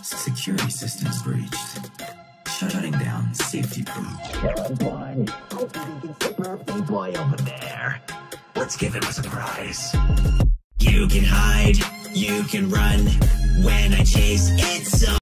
Security systems breached. Shutting down safety proof. Boy, birthday boy over there. Let's give him a surprise. You can hide, you can run. When I chase, it's so